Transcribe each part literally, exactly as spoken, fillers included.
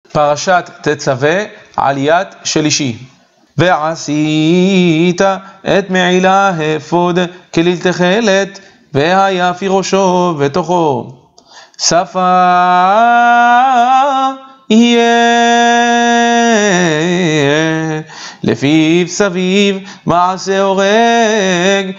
פרשת תצווה, עליית שלישי. ועשית את מעילה האפוד כליל תכלת, והיה פי ראשו ותוכו. שפה יהיה לפיו סביב מעשה הורג,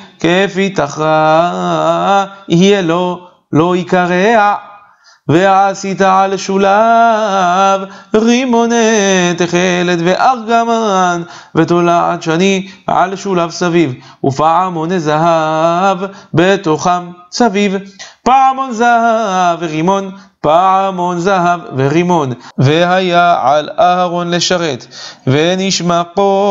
כפיתחה יהיה לו לא יקרע. ועשית על שולב רימוני תכלת וארגמן ותולעת שני על שולב סביב, ופעמוני זהב בתוכם סביב, פעמון זהב ורימון, פעמון זהב ורימון. והיה על אהרון לשרת, ונשמע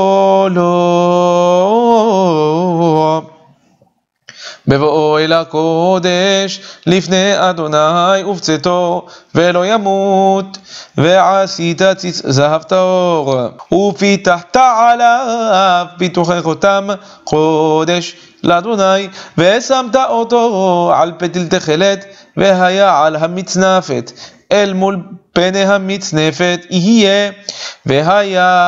קולו בבואו אל הקודש לפני אדוני ובצאתו, ולא ימות. ועשית ציץ זהב טהור, ופיתחת עליו פיתוחי חותם קודש לאדוני, ושמת אותו על פתיל תכלת, והיה על המצנפת אל מול פני המצנפת יהיה, והיה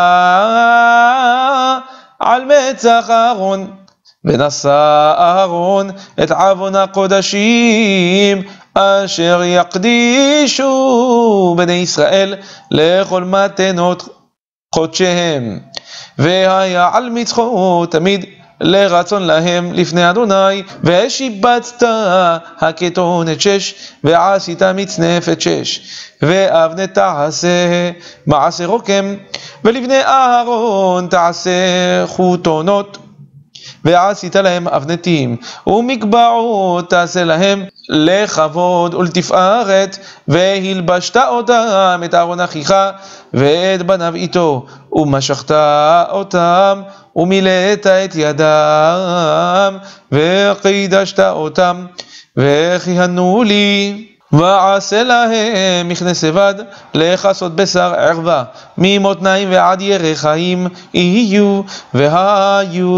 על מצח אהרון. ונשא אהרון את עוון הקודשים אשר יקדישו בני ישראל לכל מתנות חודשיהם, והיה על מצחו תמיד לרצון להם לפני אדוני. ושיבצת הכתונת שש, ועשית מצנפת שש, ואבני תעשה מעשה רוקם, ולבני אהרון תעשה חותונות, ועשית להם אבנתים ומקבעות תעשה להם לכבוד ולתפארת, והלבשת אותם את אהרון אחיך ואת בניו איתו, ומשכת אותם ומילאת את ידם, וקידשת אותם וכיהנו לי. ועשה להם מכנס זבד לכסות בשר ערווה, ממותניים ועד ירחיים יהיו, והיו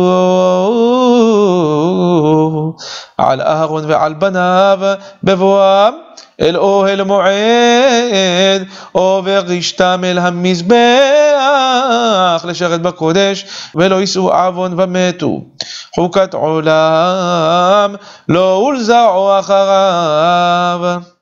על אהרון ועל בניו בבואם אל אוהל מועד, וברישתם אל המזבח לשרת בקודש, ולא יישאו עוון ומתו. חוקת עולם לא ולזעו אחריו.